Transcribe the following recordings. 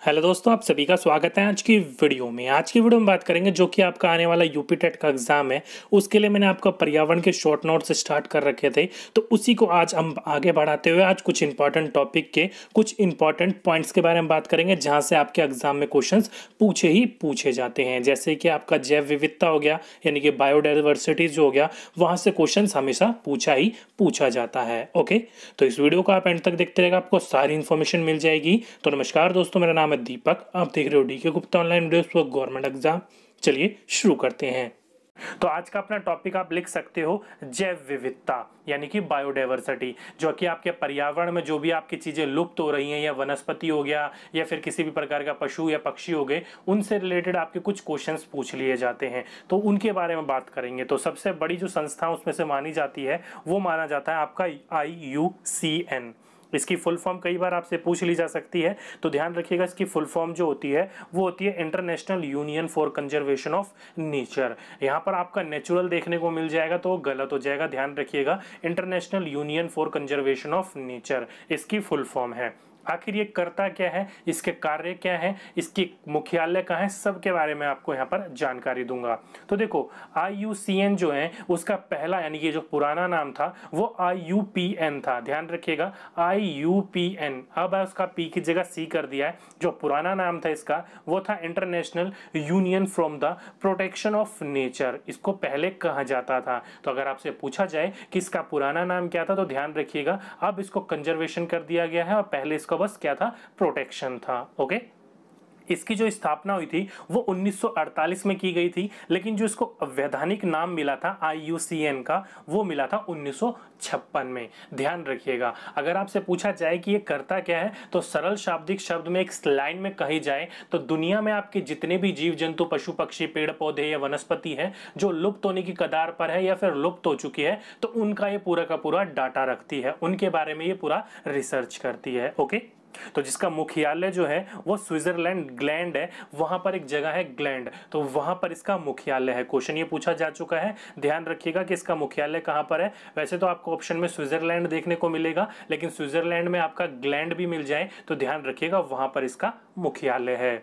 Hello दोस्तों, आप सभी का स्वागत है आज की वीडियो में। आज की वीडियो में बात करेंगे जो कि आपका आने वाला यूपी टेट का एग्जाम है। उसके लिए मैंने आपका पर्यावरण के शॉर्ट नोट्स स्टार्ट कर रखे थे, तो उसी को आज हम आगे बढ़ाते हुए आज कुछ इंपॉर्टेंट टॉपिक के कुछ इंपॉर्टेंट पॉइंट्स के बारे में बात करेंगे, जहां से आपके एग्जाम में क्वेश्चंस पूछे ही पूछे जाते हैं। जैसे कि आपका जैव विविधता हो गया, यानी कि बायोडाइवर्सिटी जो हो गया, वहां से क्वेश्चन हमेशा पूछा ही पूछा जाता है। ओके, तो इस वीडियो को आप एंड तक देखते रहेगा, आपको सारी इन्फॉर्मेशन मिल जाएगी। तो नमस्कार दोस्तों, मेरा नाम है दीपक, आप देख रहे हो DK Gupta online videos for government exam. चलिए शुरू करते हैं। तो आज का अपना टॉपिक आप लिख सकते हो जैव विविधता, यानी कि बायोडाइवर्सिटी, जो कि आपके पर्यावरण में जो भी आपकी चीजें लुप्त हो रही हैं, या वनस्पति हो गया या फिर किसी भी प्रकार का पशु या पक्षी हो गए, उनसे रिलेटेड आपके कुछ क्वेश्चंस पूछ लिए जाते हैं। तो उनके बारे में बात करेंगे। तो सबसे बड़ी जो संस्था उसमें से मानी जाती है, वो माना जाता है आपका IUCN। इसकी फुल फॉर्म कई बार आपसे पूछ ली जा सकती है, तो ध्यान रखिएगा इसकी फुल फॉर्म जो होती है वो होती है international union for conservation of nature. यहाँ पर आपका नेचुरल देखने को मिल जाएगा तो गलत हो जाएगा, ध्यान रखिएगा। International union for conservation of nature इसकी फुल फॉर्म है। आखिर ये करता क्या है, इसके कार्य क्या है, इसकी मुख्यालय कहाँ है, सब के बारे में आपको यहाँ पर जानकारी दूंगा। तो देखो, IUCN जो है उसका पहला यानी कि जो पुराना नाम था वो IUPN था। ध्यान रखिएगा, IUPN। अब उसका P की जगह C कर दिया है। जो पुराना नाम था इसका वो था international union from the protection of nature, इसको पहले कहा जाता था। तो अगर आपसे पूछा जाए कि इसका पुराना नाम क्या था, तो ध्यान रखिएगा अब इसको कंजर्वेशन कर दिया गया है, और पहले इसका बस क्या था, प्रोटेक्शन था। ओके, इसकी जो स्थापना हुई थी वो 1948 में की गई थी, लेकिन जो इसको वैधानिक नाम मिला था IUCN का, वो मिला था 1956 में। ध्यान रखिएगा, अगर आपसे पूछा जाए कि ये करता क्या है, तो सरल शाब्दिक शब्द में एक लाइन में कही जाए तो दुनिया में आपके जितने भी जीव जंतु, पशु पक्षी, पेड़ पौधे या वनस्पति है जो लुप्त होने की कगार पर है या फिर लुप्त हो चुकी है, तो उनका ये पूरा का पूरा डाटा रखती है, उनके बारे में ये पूरा रिसर्च करती है। ओके, तो जिसका मुख्यालय जो है वो स्विट्जरलैंड ग्लैंड है, वहां पर एक जगह है ग्लैंड, तो वहां पर इसका मुख्यालय है। क्वेश्चन ये पूछा जा चुका है, ध्यान रखिएगा कि इसका मुख्यालय कहां पर है। वैसे तो आपको ऑप्शन में स्विट्जरलैंड देखने को मिलेगा, लेकिन स्विट्जरलैंड में आपका ग्लैंड भी मिल जाए तो ध्यान रखिएगा वहां पर इसका मुख्यालय है।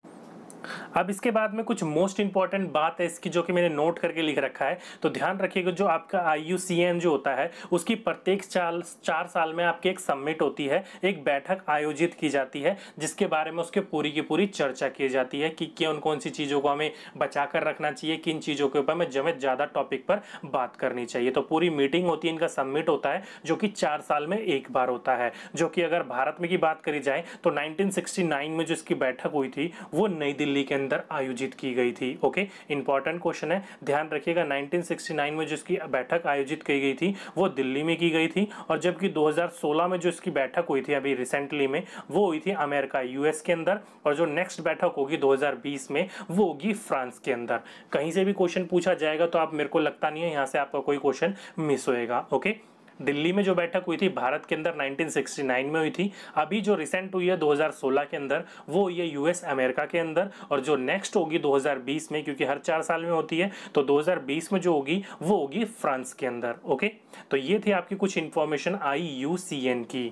अब इसके बाद में कुछ मोस्ट इंपॉर्टेंट बात है इसकी, जो कि मैंने नोट करके लिख रखा है। तो ध्यान रखिएगा, जो आपका IUCN जो होता है उसकी प्रत्येक 4 साल में आपकी एक समिट होती है, एक बैठक आयोजित की जाती है, जिसके बारे में उसके पूरी की पूरी चर्चा की जाती है कि कौन कौन सी चीज़ों को हमें बचा कर रखना चाहिए, किन चीज़ों के ऊपर हमें ज़्यादा टॉपिक पर बात करनी चाहिए। तो पूरी मीटिंग होती है, इनका समिट होता है, जो कि 4 साल में एक बार होता है। जो कि अगर भारत में की बात करी जाए तो 1969 में जो इसकी बैठक हुई थी वो नई दिल्ली के अंदर आयोजित की गई थी। ओके, इंपॉर्टेंट क्वेश्चन है, ध्यान रखिएगा। 1969 में जो इसकी बैठक आयोजित की गई थी वो दिल्ली में की गई थी, और जबकि 2016 में जो इसकी बैठक हुई थी अभी रिसेंटली में, वो हुई थी अमेरिका US के अंदर, और जो नेक्स्ट बैठक होगी 2020 में वो होगी फ्रांस के अंदर। कहीं से भी क्वेश्चन पूछा जाएगा तो आप, मेरे को लगता नहीं है यहाँ से आपका कोई क्वेश्चन मिस होएगा। ओके, दिल्ली में जो बैठक हुई थी भारत के अंदर 1969 में हुई थी। अभी जो रिसेंट हुई है 2016 के अंदर वो हुई है US अमेरिका के अंदर, और जो नेक्स्ट होगी 2020 में, क्योंकि हर 4 साल में होती है, तो 2020 में जो होगी वो होगी फ्रांस के अंदर। ओके, तो ये थी आपकी कुछ इंफॉर्मेशन IUCN की।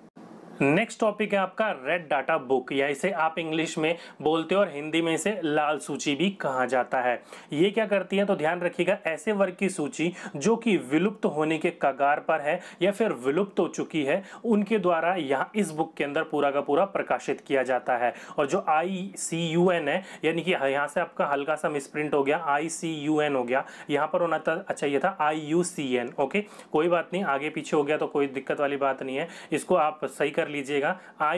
नेक्स्ट टॉपिक है आपका रेड डाटा बुक, या इसे आप इंग्लिश में बोलते हो और हिंदी में इसे लाल सूची भी कहा जाता है। ये क्या करती है, तो ध्यान रखिएगा, ऐसे वर्ग की सूची जो कि विलुप्त होने के कगार पर है या फिर विलुप्त हो चुकी है, उनके द्वारा यहाँ इस बुक के अंदर पूरा का पूरा प्रकाशित किया जाता है। और जो ICUN है, यानी कि यहाँ से आपका हल्का सा मिसप्रिंट हो गया, ICUN हो गया, यहाँ पर होना था, अच्छा ये था IUCN। ओके, कोई बात नहीं, आगे पीछे हो गया तो कोई दिक्कत वाली बात नहीं है, इसको आप सही कर लीजिएगा।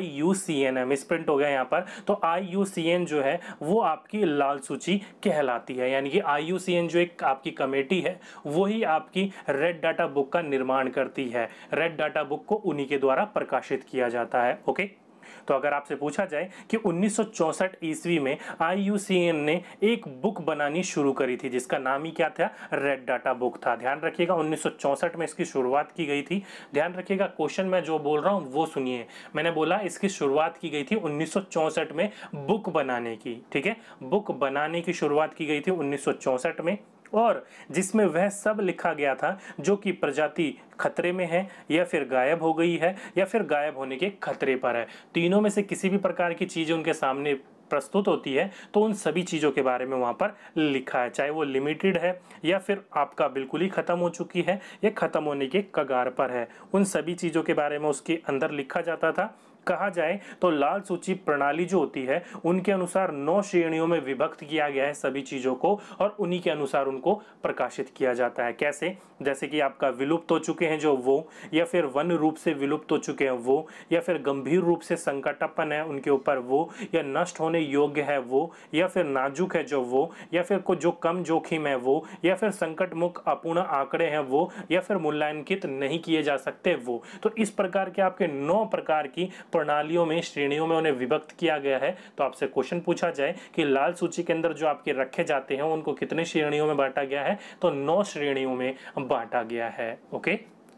IUCN है, मिसप्रिंट हो गया यहाँ पर, तो IUCN जो है वो आपकी लाल सूची कहलाती है। यानी कि IUCN जो एक आपकी कमेटी है वही आपकी रेड डाटा बुक का निर्माण करती है। रेड डाटा बुक को उन्हीं के द्वारा प्रकाशित किया जाता है। ओके, तो अगर आपसे पूछा जाए कि 1964 ईस्वी में IUCN ने एक बुक बनानी शुरू करी थी, जिसका नाम ही क्या था, रेड डाटा बुक था। ध्यान रखिएगा 1964 में इसकी शुरुआत की गई थी। ध्यान रखिएगा, क्वेश्चन मैं जो बोल रहा हूं वो सुनिए। मैंने बोला इसकी शुरुआत की गई थी 1964 में बुक बनाने की, ठीक है, बुक बनाने की शुरुआत की गई थी 1964 में। और जिसमें वह सब लिखा गया था जो कि प्रजाति खतरे में है या फिर गायब हो गई है या फिर गायब होने के खतरे पर है। तीनों में से किसी भी प्रकार की चीज़ उनके सामने प्रस्तुत होती है तो उन सभी चीज़ों के बारे में वहाँ पर लिखा है, चाहे वो लिमिटेड है या फिर आपका बिल्कुल ही ख़त्म हो चुकी है या ख़त्म होने के कगार पर है। उन सभी चीज़ों के बारे में उसके अंदर लिखा जाता था। कहा जाए तो लाल सूची प्रणाली जो होती है उनके अनुसार 9 श्रेणियों में विभक्त किया गया है सभी चीज़ों को और उन्हीं के अनुसार उनको प्रकाशित किया जाता है। कैसे? जैसे कि आपका विलुप्त हो चुके हैं जो वो, या फिर वन रूप से विलुप्त हो चुके हैं वो, या फिर गंभीर रूप से संकटापन्न है उनके ऊपर वो, या नष्ट होने योग्य है वो, या फिर नाजुक है जो वो, या फिर को जो कम जोखिम है वो, या फिर संकट मुक्त अपूर्ण आंकड़े हैं वो, या फिर मूल्यांकित नहीं किए जा सकते वो। तो इस प्रकार के आपके 9 प्रकार की प्रणालियों में, श्रेणियों में उन्हें विभक्त किया गया है। तो आपसे क्वेश्चन पूछा जाए कि लाल सूची के अंदर जो आपके रखे जाते हैं उनको कितने श्रेणियों में बांटा गया है, तो 9 श्रेणियों में बांटा गया है। ओके,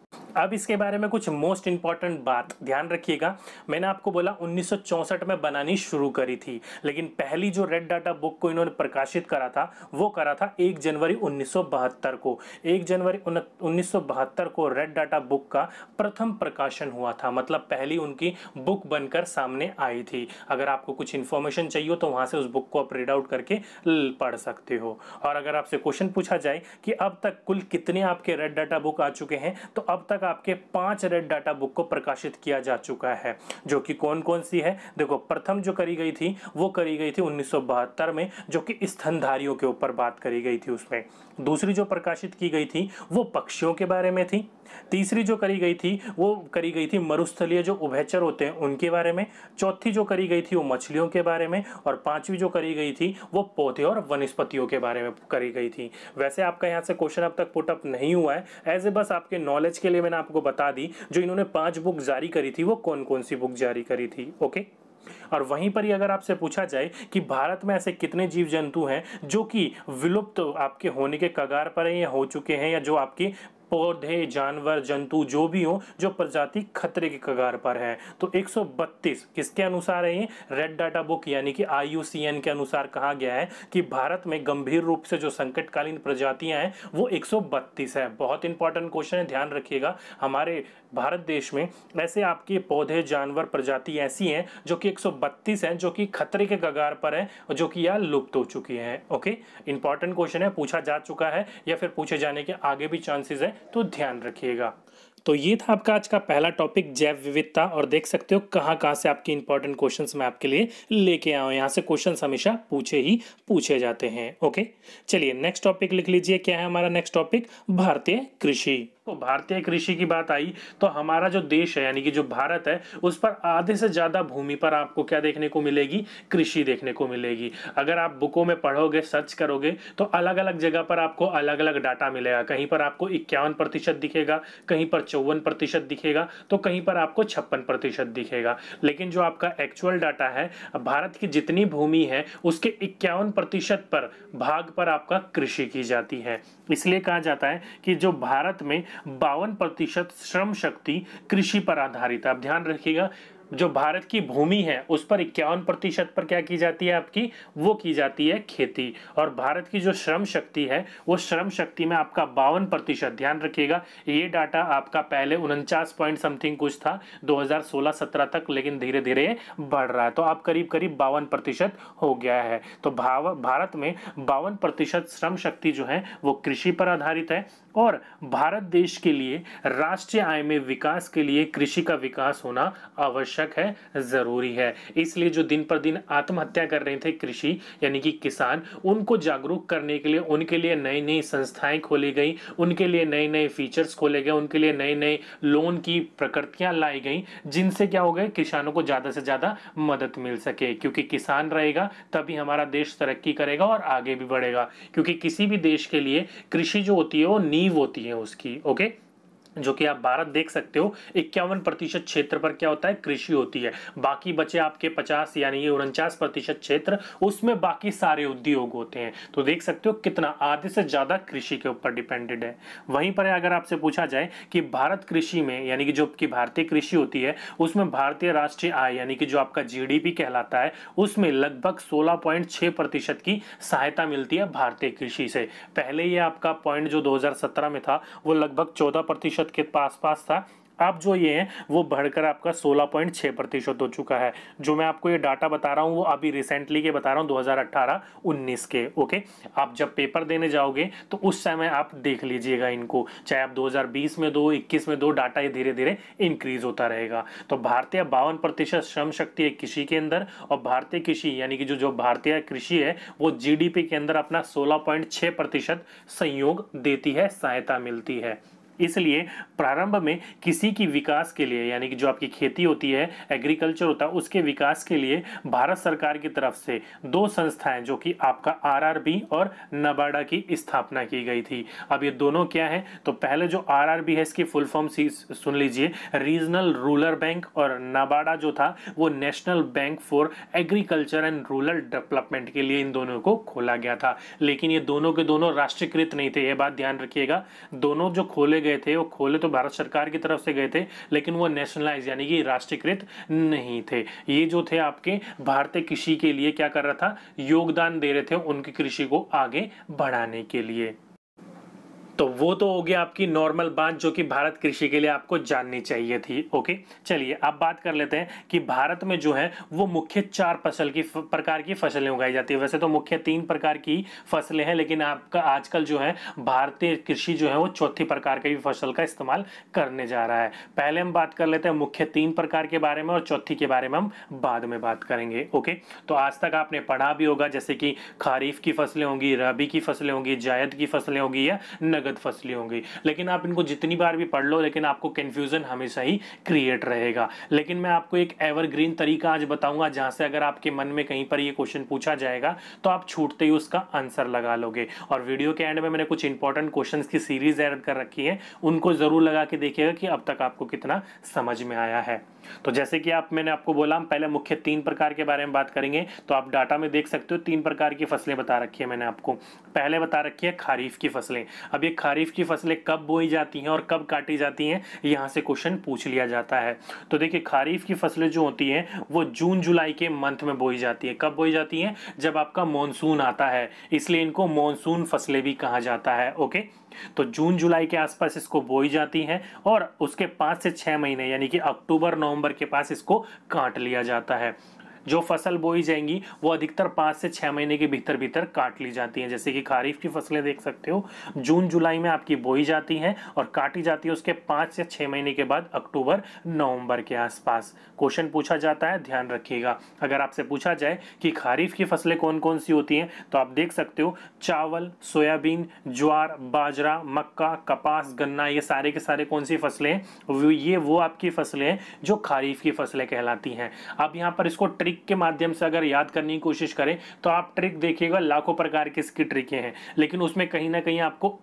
अब इसके बारे में कुछ मोस्ट इंपॉर्टेंट बात ध्यान रखिएगा। मैंने आपको बोला 1964 में बनानी शुरू करी थी, लेकिन पहली जो रेड डाटा बुक को इन्होंने प्रकाशित करा था वो करा था 1 जनवरी 1972 को। 1 जनवरी 1972 को रेड डाटा बुक का प्रथम प्रकाशन हुआ था, मतलब पहली उनकी बुक बनकर सामने आई थी। अगर आपको कुछ इन्फॉर्मेशन चाहिए तो वहां से उस बुक को आप रीड आउट करके पढ़ सकते हो। और अगर आपसे क्वेश्चन पूछा जाए कि अब तक कुल कितने आपके रेड डाटा बुक आ चुके हैं, तो अब तक आपके 5 रेड डाटा बुक को प्रकाशित किया जा चुका है। जो कि कौन कौन सी है? देखो, प्रथम जो करी गई थी वो करी गई थी 1972 में, जो कि स्तनधारियों के ऊपर बात करी गई थी उसमें। दूसरी जो प्रकाशित की गई थी वो पक्षियों के बारे में थी। तीसरी जो करी गई थी वो करी गई थी मरुस्थलीय जो उभयचर होते हैं उनके बारे में। चौथी जो करी गई थी वो मछलियों के बारे में। और पांचवी जो करी गई थी वो पौधे और वनस्पतियों के बारे में करी गई थी। वैसे आपका यहाँ से क्वेश्चन अब तक पुटअप नहीं हुआ है, एज ए बस आपके नॉलेज के लिए मैंने आपको बता दी जो इन्होंने 5 बुक जारी करी थी वो कौन कौन सी बुक जारी करी थी। ओके, और वहीं पर ही अगर आपसे पूछा जाए कि भारत में ऐसे कितने जीव जंतु हैं जो कि विलुप्त आपके होने के कगार पर हैं या हो चुके हैं, या जो आपके पौधे, जानवर, जंतु जो भी हो जो प्रजाति खतरे के कगार पर है, तो 132 किसके अनुसार है? ये रेड डाटा बुक यानी कि IUCN के अनुसार कहा गया है कि भारत में गंभीर रूप से जो संकटकालीन प्रजातियां हैं वो 132 है। बहुत इंपॉर्टेंट क्वेश्चन है, ध्यान रखिएगा। हमारे भारत देश में ऐसे आपके पौधे, जानवर, प्रजाति ऐसी हैं जो कि 132 हैं जो कि खतरे के कगार पर है और जो कि यार लुप्त हो चुकी है। ओके, इंपॉर्टेंट क्वेश्चन है, पूछा जा चुका है या फिर पूछे जाने के आगे भी चांसेस है, तो ध्यान रखिएगा। तो ये था आपका आज का पहला टॉपिक, जैव विविधता। और देख सकते हो कहाँ कहाँ से आपके इंपॉर्टेंट क्वेश्चंस मैं आपके लिए लेके आया हूँ। यहाँ से क्वेश्चंस हमेशा पूछे जाते हैं। ओके, चलिए नेक्स्ट टॉपिक लिख लीजिए। क्या है हमारा नेक्स्ट टॉपिक? भारतीय कृषि। तो भारतीय कृषि की बात आई तो हमारा जो देश है यानी कि जो भारत है उस पर आधे से ज्यादा भूमि पर आपको क्या देखने को मिलेगी? कृषि देखने को मिलेगी। अगर आप बुकों में पढ़ोगे, सर्च करोगे तो अलग अलग जगह पर आपको अलग अलग डाटा मिलेगा। कहीं पर आपको 51% दिखेगा, कहीं पर 54% दिखेगा, तो कहीं पर आपको 56% दिखेगा। लेकिन जो आपका एक्चुअल डाटा है, भारत की जितनी भूमि है उसके 51% पर भाग पर आपका कृषि की जाती है। इसलिए कहा जाता है कि जो भारत में 52% श्रम शक्ति कृषि पर आधारित है। आप ध्यान रखिएगा, जो भारत की भूमि है उस पर 51% पर क्या की जाती है आपकी? वो की जाती है खेती। और भारत की जो श्रम शक्ति है वो श्रम शक्ति में आपका 52%, ध्यान रखिएगा। ये डाटा आपका पहले 49 पॉइंट समथिंग कुछ था 2016-17 तक, लेकिन धीरे धीरे बढ़ रहा है, तो आप करीब करीब 52% हो गया है। तो भारत में 52% श्रम शक्ति जो है वो कृषि पर आधारित है। और भारत देश के लिए राष्ट्रीय आय में विकास के लिए कृषि का विकास होना आवश्यक है, जरूरी है। इसलिए जो दिन पर दिन आत्महत्या कर रहे थे कृषि यानी कि किसान, उनको जागरूक करने के लिए उनके लिए नई नई संस्थाएं खोली गई, उनके लिए नए नए फीचर्स खोले गए, उनके लिए नए नए लोन की प्रकृतियां लाई गई, जिनसे क्या हो गए? किसानों को ज्यादा से ज्यादा मदद मिल सके। क्योंकि किसान रहेगा तभी हमारा देश तरक्की करेगा और आगे भी बढ़ेगा। क्योंकि किसी भी देश के लिए कृषि जो होती है वो नींव होती है उसकी। ओके, जो कि आप भारत देख सकते हो 51% क्षेत्र पर क्या होता है, कृषि होती है। बाकी बचे आपके 50 यानी कि 49% क्षेत्र, उसमें बाकी सारे उद्योग होते हैं। तो देख सकते हो कितना, आधे से ज्यादा कृषि के ऊपर डिपेंडेड है। वहीं पर अगर आपसे पूछा जाए कि भारत कृषि में यानी कि जो कि भारतीय कृषि होती है उसमें भारतीय राष्ट्रीय आय यानी कि जो आपका जीडीपी कहलाता है उसमें लगभग 16.6% की सहायता मिलती है भारतीय कृषि से। पहले ये आपका पॉइंट जो 2017 में था वो लगभग 14% के पास था। अब जो ये है वो बढ़कर आपका 16.6% हो चुका है। जो मैं आपको ये डाटा बता रहा हूँ वो अभी रिसेंटली के बता रहा हूँ, 2018-19 के। ओके, आप जब पेपर देने जाओगे तो उस समय आप देख लीजिएगा इनको, चाहे आप 2020 में दो, 21 में दो, डाटा ये धीरे धीरे इंक्रीज होता रहेगा। तो भारतीय 52% श्रम शक्ति है कृषि के अंदर, और भारतीय कृषि यानी कि जो भारतीय कृषि है वो जीडीपी के अंदर अपना 16.6% सहयोग देती है, सहायता मिलती है। इसलिए प्रारंभ में किसी की विकास के लिए यानी कि जो आपकी खेती होती है, एग्रीकल्चर होता है, उसके विकास के लिए भारत सरकार की तरफ से दो संस्थाएं जो कि आपका आरआरबी और नबार्डा की स्थापना की गई थी। अब ये दोनों क्या है, तो पहले जो आरआरबी है इसकी फुल फॉर्म सुन लीजिए, रीजनल रूरल बैंक, और नबार्डा जो था वो national bank for agriculture and rural development के लिए इन दोनों को खोला गया था। लेकिन ये दोनों के दोनों राष्ट्रीयकृत नहीं थे, ये बात ध्यान रखिएगा। दोनों जो खोले गए थे वो खोले तो भारत सरकार की तरफ से गए थे, लेकिन वो नेशनलाइज यानी कि राष्ट्रीयकृत नहीं थे। ये जो थे आपके भारतीय कृषि के लिए क्या कर रहा था, योगदान दे रहे थे उनकी कृषि को आगे बढ़ाने के लिए। तो वो तो हो गया आपकी नॉर्मल बात जो कि भारत कृषि के लिए आपको जाननी चाहिए थी। ओके, चलिए अब बात कर लेते हैं कि भारत में जो है वो मुख्य 4 प्रकार की फसलें उगाई जाती है। वैसे तो मुख्य 3 प्रकार की फसलें हैं, लेकिन आपका आजकल जो है भारतीय कृषि जो है वो चौथी प्रकार की फसल का इस्तेमाल करने जा रहा है। पहले हम बात कर लेते हैं मुख्य 3 प्रकार के बारे में, और चौथी के बारे में हम बाद में बात करेंगे। ओके, तो आज तक आपने पढ़ा भी होगा जैसे कि खरीफ की फसलें होंगी, रबी की फसलें होंगी, जायद की फसलें होंगी या नगद फसलें होंगी। लेकिन आप इनको जितनी बार भी पढ़ लो लेकिन आपको कंफ्यूजन हमेशा ही क्रिएट रहेगा। लेकिन मैं आपको एक एवरग्रीन तरीका आज बताऊंगा जहां से अगर आपके मन में कहीं पर ये क्वेश्चन पूछा जाएगा तो आप छूटते ही उसका आंसर लगा लोगे। और वीडियो के एंड में मैंने कुछ इंपॉर्टेंट क्वेश्चंस की सीरीज ऐड कर रखी है, उनको जरूर लगा के देखिएगा कि अब तक आपको कितना समझ में आया है। तो जैसे कि मैंने आपको बोला हम पहले मुख्य 3 प्रकार के बारे में बात करेंगे। तो आप डाटा में देख सकते हो 3 प्रकार की फसलें बता रखी है मैंने आपको। पहले बता रखी है खरीफ की फसलें। अब ये खरीफ की फसलें कब बोई जाती हैं और कब काटी जाती हैं, यहां से क्वेश्चन पूछ लिया जाता है। तो देखिए खरीफ की फसलें जो होती हैं वो जून जुलाई के मंथ में बोई जाती है। कब बोई जाती हैं, जब आपका मॉनसून आता है, इसलिए इनको मॉनसून फसलें भी कहा जाता है। ओके, तो जून जुलाई के आसपास इसको बोई जाती हैं और उसके 5 से 6 महीने यानी कि अक्टूबर नवंबर के पास इसको काट लिया जाता है। जो फसल बोई जाएंगी वो अधिकतर 5 से 6 महीने के भीतर भीतर काट ली जाती हैं। जैसे कि खरीफ की फसलें देख सकते हो जून जुलाई में आपकी बोई जाती हैं और काटी जाती है उसके 5 से 6 महीने के बाद अक्टूबर नवंबर के आसपास। क्वेश्चन पूछा जाता है, ध्यान रखिएगा। अगर आपसे पूछा जाए कि खरीफ की फसलें कौन कौन सी होती हैं तो आप देख सकते हो चावल, सोयाबीन, ज्वार, बाजरा, मक्का, कपास, गन्ना, ये सारे के सारे कौन सी फसलें हैं, ये वो आपकी फसलें हैं जो खरीफ की फसलें कहलाती हैं। अब यहाँ पर इसको ट्रिक के माध्यम से अगर याद करने की कोशिश करें तो आप ट्रिक देखिएगा, लाखों प्रकार की इसकी ट्रिकें हैं, लेकिन उसमें कहीं ना कहीं आपको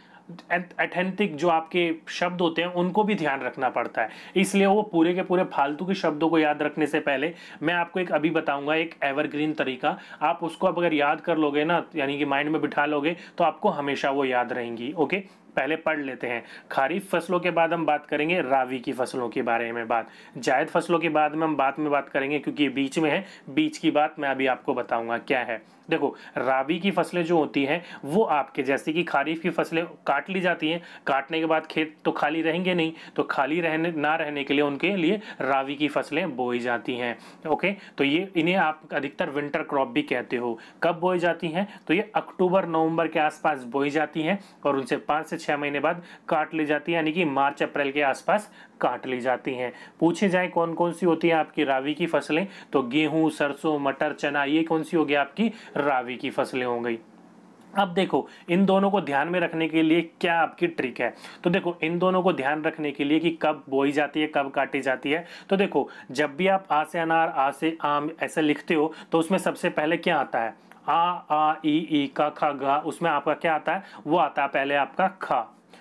ऑथेंटिक जो आपके शब्द होते हैं उनको भी ध्यान रखना पड़ता है। इसलिए वो पूरे के पूरे फालतू के शब्दों को याद रखने से पहले मैं आपको एक अभी बताऊंगा एक एवरग्रीन तरीका, आप उसको अब अगर याद कर लोगे ना, यानी कि माइंड में बिठा लोगे, तो आपको हमेशा वो याद रहेंगी। ओके, पहले पढ़ लेते हैं। खरीफ फसलों के बाद हम बात करेंगे रावी की फसलों के बारे में बात, जायद फसलों के बाद में हम बात करेंगे क्योंकि ये बीच में है, बीच की बात मैं अभी आपको बताऊंगा क्या है। देखो रावी की फसलें जो होती हैं वो आपके जैसे कि खरीफ की फसलें काट ली जाती हैं, काटने के बाद खेत तो खाली रहेंगे नहीं, तो खाली रहने के लिए उनके लिए रावी की फसलें बोई जाती हैं। ओके, तो ये इन्हें आप अधिकतर विंटर क्रॉप भी कहते हो। कब बोई जाती हैं, तो ये अक्टूबर नवंबर के आसपास बोई जाती हैं और उनसे 5 से 6 महीने बाद काट ली जाती है, यानी कि मार्च अप्रैल के आसपास काट ली जाती हैं। पूछे जाए कौन कौन सी होती है आपकी रावी की फसलें, तो गेहूं, सरसों, मटर, चना, ये कौन सी होगी आपकी रावी की फसलें हो गई। अब देखो इन दोनों को ध्यान में रखने के लिए क्या आपकी ट्रिक है, तो देखो इन दोनों को ध्यान रखने के लिए कि कब बोई जाती है कब काटी जाती है, तो देखो जब भी आप आ से अनार, आ से आम ऐसे लिखते हो तो उसमें सबसे पहले क्या आता है, आ ई का खा गा, उसमें आपका क्या आता है, वो आता है पहले आपका खा।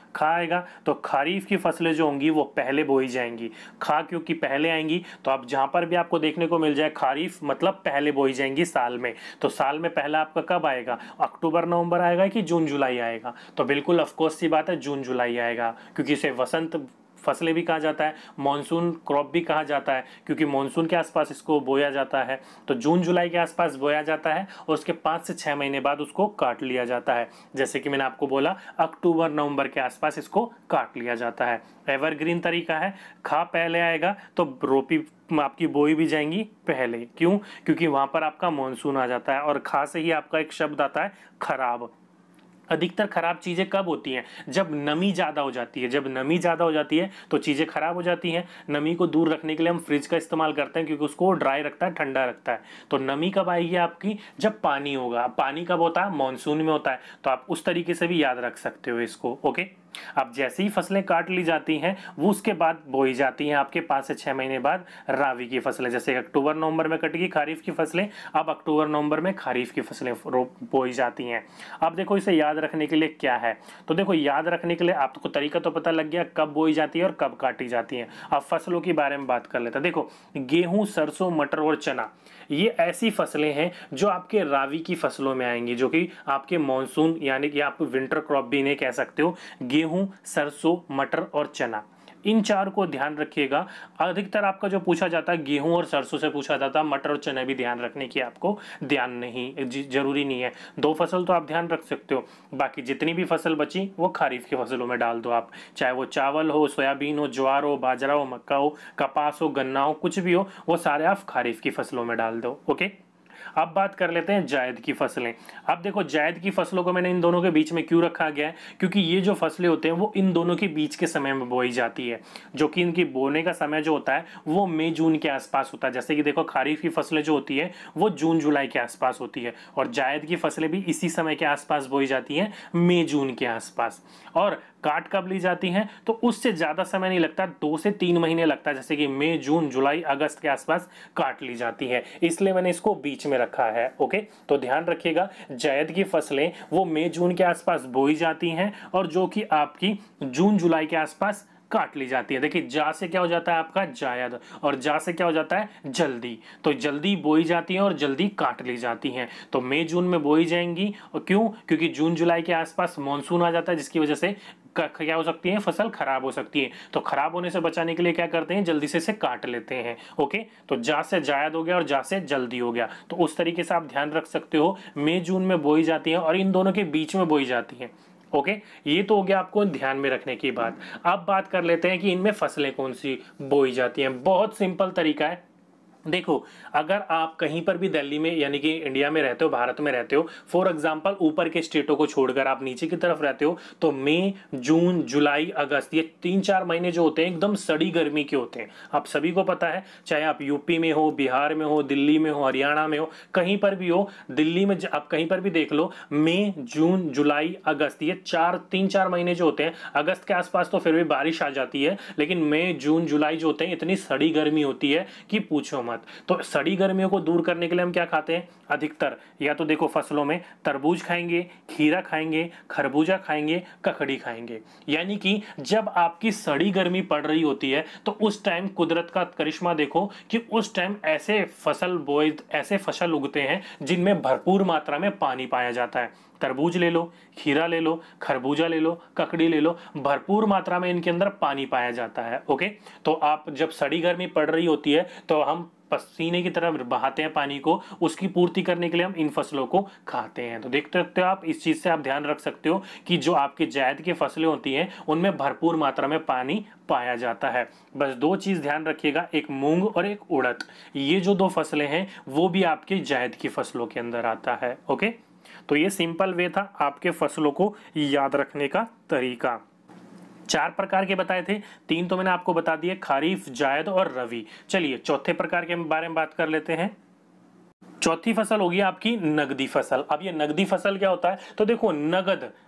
खा आएगा तो खरीफ की फसलें जो होंगी वो पहले बोई जाएंगी। खा क्योंकि पहले आएंगी, तो अब जहां पर भी आपको देखने को मिल जाए खरीफ मतलब पहले बोई जाएंगी साल में, तो साल में पहला आपका कब आएगा, अक्टूबर नवंबर आएगा कि जून जुलाई आएगा, तो बिल्कुल ऑफकोर्स सी बात है जून जुलाई आएगा, क्योंकि इसे वसंत फसलें भी कहा जाता है, मॉनसून क्रॉप भी कहा जाता है, क्योंकि मॉनसून के आसपास इसको बोया जाता है। तो जून जुलाई के आसपास बोया जाता है और उसके 5 से 6 महीने बाद उसको काट लिया जाता है। जैसे कि मैंने आपको बोला अक्टूबर नवंबर के आसपास इसको काट लिया जाता है। एवरग्रीन तरीका है, खा पहले आएगा तो रोपी आपकी बोई भी जाएंगी पहले। क्यों? क्योंकि वहां पर आपका मॉनसून आ जाता है, और खा से ही आपका एक शब्द आता है खराब। अधिकतर खराब चीज़ें कब होती हैं? जब नमी ज़्यादा हो जाती है। जब नमी ज़्यादा हो जाती है तो चीज़ें खराब हो जाती हैं। नमी को दूर रखने के लिए हम फ्रिज का इस्तेमाल करते हैं, क्योंकि उसको ड्राई रखता है, ठंडा रखता है। तो नमी कब आएगी आपकी? जब पानी होगा। पानी कब होता है? मॉनसून में होता है। तो आप उस तरीके से भी याद रख सकते हो इसको। ओके, अब जैसे ही फसलें काट ली जाती हैं वो उसके बाद बोई जाती हैं आपके 5 से 6 महीने बाद रावी की फसलें। जैसे अक्टूबर नवंबर में कटेगी खरीफ की फसलें, अब अक्टूबर नवंबर में खरीफ की फसलें बोई जाती हैं। अब देखो इसे याद रखने के लिए क्या है, तो देखो याद रखने के लिए आपको तरीका तो पता लग गया कब बोई जाती है और कब काटी जाती है। अब फसलों के बारे में बात कर लेते हैं। देखो गेहूं, सरसों, मटर और चना ये ऐसी फसलें हैं जो आपके रावी की फसलों में आएंगी, जो कि आपके मॉनसून यानी कि आप विंटर क्रॉप भी इन्हें कह सकते हो। गेहूं, सरसों, मटर और चना, इन चार को ध्यान रखिएगा। अधिकतर आपका जो पूछा जाता है गेहूं और सरसों से पूछा जाता है, मटर और चने भी ध्यान रखने की आपको ध्यान नहीं जरूरी नहीं है। 2 फसल तो आप ध्यान रख सकते हो, बाकी जितनी भी फसल बची वो खरीफ की फसलों में डाल दो आप। चाहे वो चावल हो, सोयाबीन हो, ज्वार हो, बाजरा हो, मक्का हो, कपास हो, गन्ना हो, कुछ भी हो, वो सारे आप खरीफ की फसलों में डाल दो। ओके, अब बात कर लेते हैं जायद की फसलें। अब देखो जायद की फसलों को मैंने इन दोनों के बीच में क्यों रखा गया है, क्योंकि ये जो फसलें होते हैं वो इन दोनों के बीच के समय में बोई जाती है, जो कि इनकी बोने का समय जो होता है वो मई जून के आसपास होता है। जैसे कि देखो खरीफ की फसलें जो होती है वो जून जुलाई के आसपास होती है, और जायद की फसलें भी इसी समय के आसपास बोई जाती हैं, मई जून के आसपास। और काट कब ली जाती हैं? तो उससे ज्यादा समय नहीं लगता, 2 से 3 महीने लगता है, जैसे कि मई, जून, जुलाई, अगस्त के आसपास काट ली जाती है, इसलिए मैंने इसको बीच में रखा है। ओके, तो ध्यान रखिएगा जायद की फसलें वो मई जून के आसपास बोई जाती हैं, और जो कि आपकी जून जुलाई के आसपास काट ली जाती है। देखिए जा से क्या हो जाता है आपका जायद, और जा से क्या हो जाता है जल्दी। तो जल्दी बोई जाती है और जल्दी काट ली जाती हैं। तो मई जून में बोई जाएंगी, और क्यों? क्योंकि जून जुलाई के आसपास मॉनसून आ जाता है, जिसकी वजह से क्या हो सकती है, फसल खराब हो सकती है। तो खराब होने से बचाने के लिए क्या करते हैं, जल्दी से इसे काट लेते हैं। ओके, तो जा से जायद हो गया और जा से जल्दी हो गया, तो उस तरीके से आप ध्यान रख सकते हो। मई जून में बोई जाती है और इन दोनों के बीच में बोई जाती है। ओके, ये तो हो गया आपको ध्यान में रखने की बात। अब बात कर लेते हैं कि इनमें फसलें कौन सी बोई जाती हैं। बहुत सिंपल तरीका है। देखो अगर आप कहीं पर भी दिल्ली में यानी कि इंडिया में रहते हो, भारत में रहते हो, फॉर एग्जांपल ऊपर के स्टेटों को छोड़कर आप नीचे की तरफ रहते हो, तो मई, जून, जुलाई, अगस्त ये 3-4 महीने जो होते हैं एकदम सड़ी गर्मी के होते हैं। आप सभी को पता है, चाहे आप यूपी में हो, बिहार में हो, दिल्ली में हो, हरियाणा में हो, कहीं पर भी हो, दिल्ली में आप कहीं पर भी देख लो, मई, जून, जुलाई, अगस्त ये 3-4 महीने जो होते हैं, अगस्त के आसपास तो फिर भी बारिश आ जाती है, लेकिन मई, जून, जुलाई जो होते हैं इतनी सड़ी गर्मी होती है कि पूछो मत। तो सड़ी गर्मियों को दूर करने के लिए हम क्या खाते हैं अधिकतर? या तो देखो फसलों में तरबूज खाएंगे, खीरा खाएंगे, खरबूजा खाएंगे, ककड़ी खाएंगे। यानी कि जब आपकी सड़ी गर्मी पड़ रही होती है तो उस टाइम कुदरत का करिश्मा देखो कि उस टाइम ऐसे फसल उगते हैं जिनमें भरपूर मात्रा में पानी पाया जाता है। तरबूज ले लो, खीरा ले लो, खरबूजा ले लो, ककड़ी ले लो, भरपूर मात्रा में इनके अंदर पानी पाया जाता है। ओके, तो आप जब सड़ी गर्मी पड़ रही होती है तो हम पसीने की तरह बहाते हैं पानी को, उसकी पूर्ति करने के लिए हम इन फसलों को खाते हैं। तो देख सकते हो आप, इस चीज से आप ध्यान रख सकते हो कि जो आपके जायद की फसलें होती हैं उनमें भरपूर मात्रा में पानी पाया जाता है। बस 2 चीज ध्यान रखिएगा, एक मूंग और एक उड़द, ये जो 2 फसलें हैं वो भी आपके जायद की फसलों के अंदर आता है। ओके, तो ये सिंपल वे था आपके फसलों को याद रखने का तरीका। 4 प्रकार के बताए थे, 3 तो मैंने आपको बता दिए, खरीफ, जायद और रवि। चलिए चौथे प्रकार के बारे में बात कर लेते हैं। चौथी फसल होगी आपकी नगदी फसल। अब ये नगदी फसल क्या होता है? तो देखो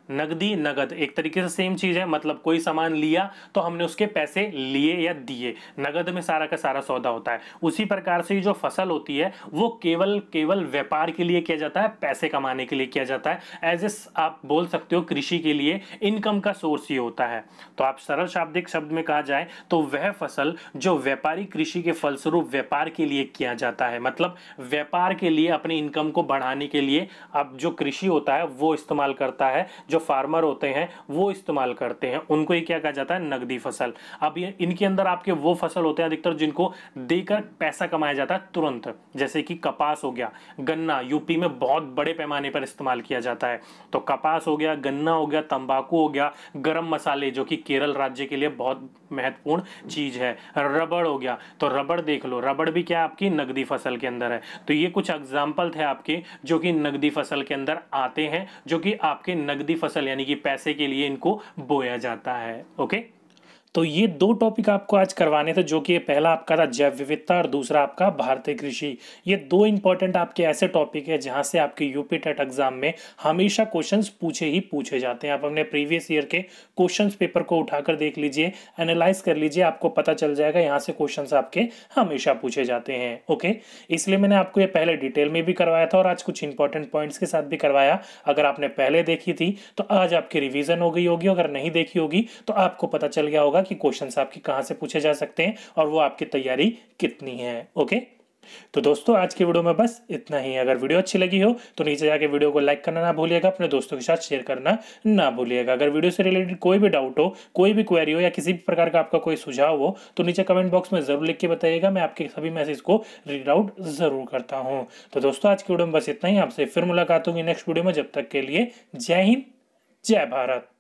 नगदी नगद एक तरीके से सेम चीज है, मतलब कोई सामान लिया तो हमने उसके पैसे लिए या दिए, नगद में सारा का सारा सौदा होता है। उसी प्रकार से जो फसल होती है वो केवल केवल व्यापार के लिए किया जाता है, पैसे कमाने के लिए किया जाता है। एज ए आप बोल सकते हो कृषि के लिए इनकम का सोर्स ये होता है। तो आप सरल शाब्दिक शब्द में कहा जाए तो वह फसल जो व्यापारी कृषि के फलस्वरूप व्यापार के लिए किया जाता है, मतलब व्यापार के लिए अपनी इनकम को बढ़ाने के लिए अब जो कृषि होता है वो इस्तेमाल करता है, जो फार्मर होते हैं वो इस्तेमाल करते हैं, उनको ही क्या कहा जाता है, नगदी फसल। अब ये इनके अंदर आपके वो फसल होते हैं अधिकतर जिनको देकर पैसा कमाया जाता है तुरंत, जैसे कि कपास हो गया, गन्ना यूपी में बहुत बड़े पैमाने पर इस्तेमाल किया जाता है। तो कपास हो गया, गन्ना हो गया, तंबाकू हो गया, गरम मसाले जो कि केरल राज्य के लिए बहुत महत्वपूर्ण चीज है, रबड़ हो गया। तो रबड़ देख लो, रबड़ भी क्या आपकी नगदी फसल के अंदर है। तो ये कुछ एग्जाम्पल थे आपके जो कि नगदी फसल के अंदर आते हैं, जो कि आपके नगदी फसल यानी कि पैसे के लिए इनको बोया जाता है। ओके, तो ये दो टॉपिक आपको आज करवाने थे, जो कि पहला आपका था जैव विविधता और दूसरा आपका भारतीय कृषि। ये दो इंपॉर्टेंट आपके ऐसे टॉपिक है जहां से आपके यूपी टेट एग्जाम में हमेशा क्वेश्चंस पूछे ही पूछे जाते हैं। आप अपने प्रीवियस ईयर के क्वेश्चंस पेपर को उठाकर देख लीजिए, एनालाइज कर लीजिए, आपको पता चल जाएगा यहाँ से क्वेश्चंस आपके हमेशा पूछे जाते हैं। ओके, इसलिए मैंने आपको ये पहले डिटेल में भी करवाया था और आज कुछ इंपॉर्टेंट पॉइंट्स के साथ भी करवाया। अगर आपने पहले देखी थी तो आज आपकी रिविजन हो गई होगी, अगर नहीं देखी होगी तो आपको पता चल गया होगा कि क्वेश्चंस आपके कहां से पूछे जा सकते हैं और वो आपकी तैयारी कितनी है। ओके, तो दोस्तों आज की वीडियो में बस इतना ही। अगर वीडियो अच्छी लगी हो तो नीचे जाके वीडियो को लाइक करना ना भूलिएगा, अपने दोस्तों के साथ शेयर करना ना भूलिएगा। अगर वीडियो से रिलेटेड कोई भी डाउट हो, कोई भी क्वेरी हो या किसी भी प्रकार का आपका कोई सुझाव हो तो नीचे कमेंट बॉक्स में जरूर लिख के बताइएगा, मैं आपके सभी मैसेज को रीड आउट जरूर करता हूँ। तो दोस्तों आज की वीडियो में बस इतना ही, आपसे फिर मुलाकात होगी नेक्स्ट वीडियो में। जब तक के लिए जय हिंद, जय भारत।